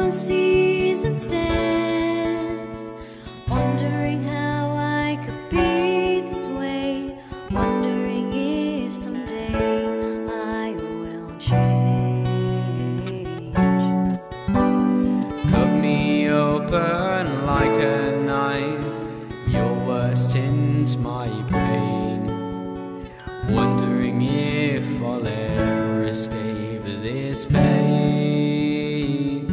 on seas and stairs, wondering how I could be this way, wondering if someday I will change. Cut me open like a knife, your words tint my pain, wondering if I'll ever escape this pain.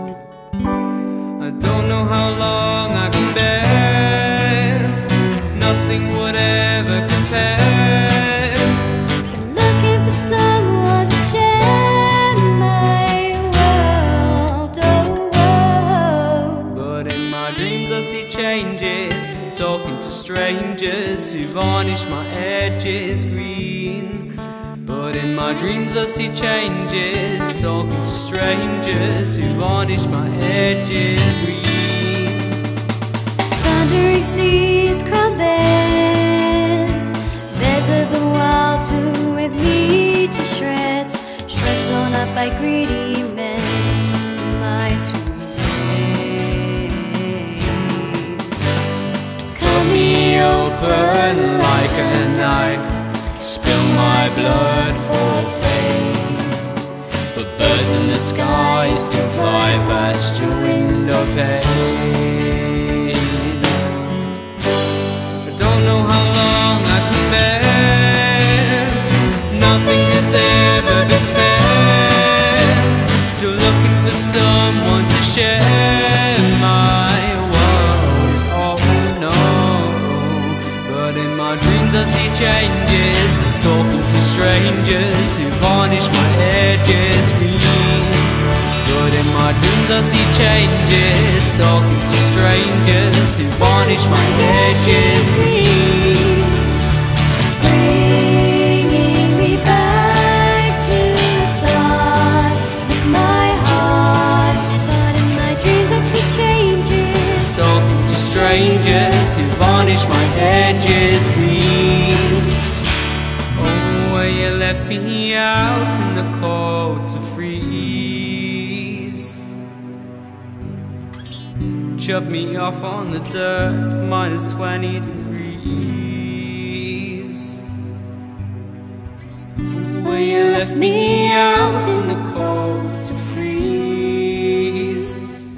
I don't know how long I can bear, nothing would ever compare. Been looking for someone to share my world, oh, oh. But in my dreams I see changes, talking to strangers who varnish my edges green. But in my dreams I see changes, talking to strangers who varnish my edges green. Thundering seas, crown bears, bears of the wild to rip me to shreds, shreds torn up by greedy men, my tomb made. Cut me open like a knife, spill my blood for fame, for birds in the skies to fly past your window pane. I don't know how long I can bear, nothing has ever been fair, still looking for someone to share my world is all I know. But in my dreams I see changes, talking to strangers who varnish my edges green. But in my dreams I see changes, talking to strangers who varnish my edges green. Bringing me back to the start with my heart. But in my dreams I see changes, Talking to strangers who varnish my edges green. Oh, where you left me out in the cold to freeze, chop me off on the dirt, -20 degrees. Where you left me out in the cold to freeze,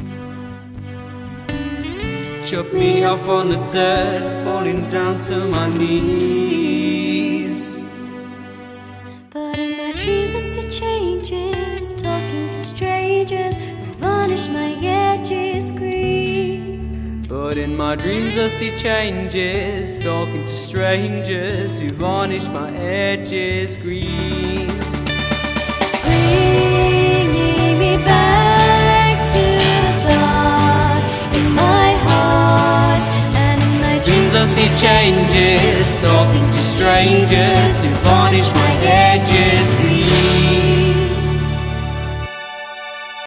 chop me off on the dirt, falling down to my knees. but in my dreams I see changes, talking to strangers who varnish my edges green. But in my dreams I see changes, talking to strangers who varnish my edges green. It's bringing me back to the start in my heart. And in my dreams I see changes, talking to strangers who varnish my